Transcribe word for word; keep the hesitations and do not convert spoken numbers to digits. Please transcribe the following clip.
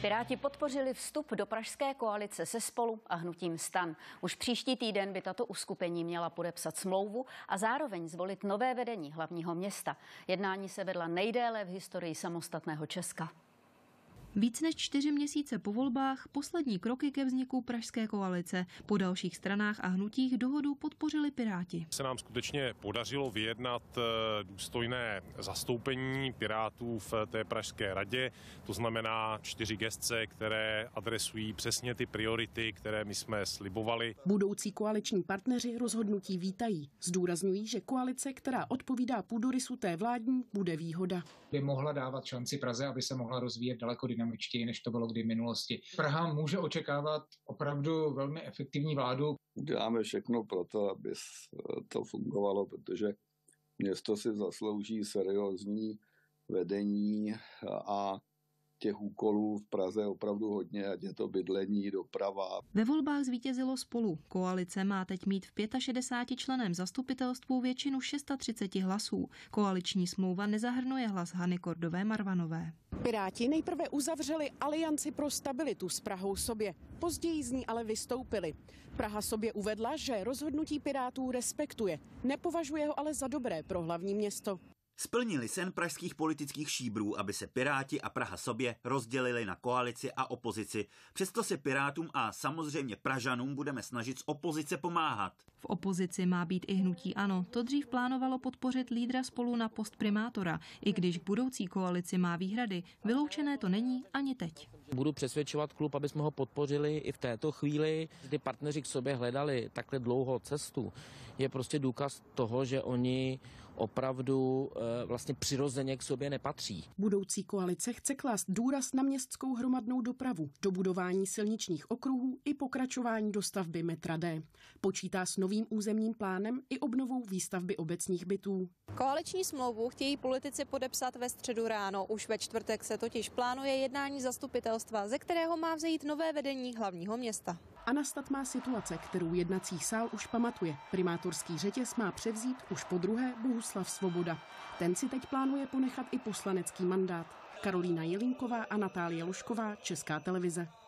Piráti podpořili vstup do pražské koalice se Spolu a hnutím STAN. Už příští týden by tato uskupení měla podepsat smlouvu a zároveň zvolit nové vedení hlavního města. Jednání se vedla nejdéle v historii samostatného Česka. Víc než čtyři měsíce po volbách poslední kroky ke vzniku pražské koalice. Po dalších stranách a hnutích dohodu podpořili Piráti. Se nám skutečně podařilo vyjednat důstojné zastoupení Pirátů v té pražské radě. To znamená čtyři gesce, které adresují přesně ty priority, které my jsme slibovali. Budoucí koaliční partneři rozhodnutí vítají. Zdůrazňují, že koalice, která odpovídá půdorysu té vládní, bude výhoda. By mohla dávat šanci Praze, aby se mohla rozvíjet daleko dynamičtěji, než to bylo kdy v minulosti. Praha může očekávat opravdu velmi efektivní vládu. Děláme všechno pro to, aby to fungovalo, protože město si zaslouží seriózní vedení a těch úkolů v Praze opravdu hodně, ať je to bydlení, doprava. Ve volbách zvítězilo Spolu. Koalice má teď mít v šedesáti pěti členném zastupitelstvu většinu třicet šest hlasů. Koaliční smlouva nezahrnuje hlas Hany Kordové Marvanové. Piráti nejprve uzavřeli alianci pro stabilitu s Prahou sobě. Později z ní ale vystoupili. Praha sobě uvedla, že rozhodnutí Pirátů respektuje. Nepovažuje ho ale za dobré pro hlavní město. Splnili sen pražských politických šíbrů, aby se Piráti a Praha sobě rozdělili na koalici a opozici. Přesto se Pirátům a samozřejmě Pražanům budeme snažit z opozice pomáhat. V opozici má být i hnutí ANO. To dřív plánovalo podpořit lídra Spolu na post primátora. I když k budoucí koalici má výhrady, vyloučené to není ani teď. Budu přesvědčovat klub, aby jsme ho podpořili i v této chvíli. Ty partneři k sobě hledali takhle dlouhou cestu. Je prostě důkaz toho, že oni opravdu e, vlastně přirozeně k sobě nepatří. Budoucí koalice chce klást důraz na městskou hromadnou dopravu, dobudování silničních okruhů i pokračování dostavby metra D. Počítá s novým územním plánem i obnovou výstavby obecních bytů. Koaliční smlouvu chtějí politici podepsat ve středu ráno. Už ve čtvrtek se totiž plánuje jednání zastupitelstva, ze kterého má vzejít nové vedení hlavního města. A nastat má situace, kterou jednací sál už pamatuje. Primátorský řetěz má převzít už po druhé Bohuslav Svoboda. Ten si teď plánuje ponechat i poslanecký mandát. Karolína Jelínková a Natálie Lušková, Česká televize.